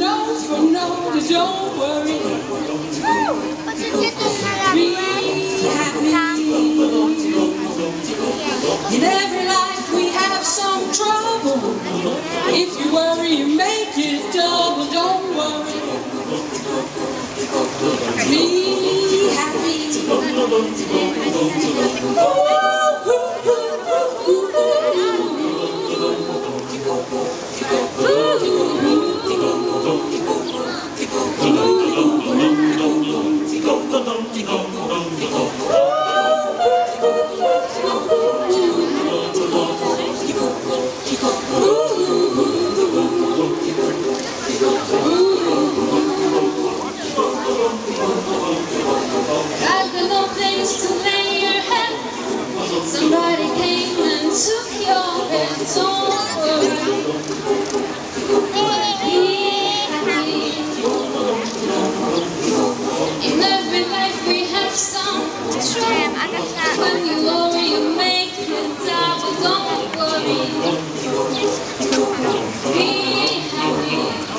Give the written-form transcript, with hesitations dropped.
knows for no, don't worry. Be happy. In every life we have some trouble. If you worry, you make it double. Don't worry. Be happy. I've got no place to lay your head. Somebody came and took your head. Don't worry. Be happy. In every life we have some trouble. When you worry, you make it double. Don't worry. Be happy.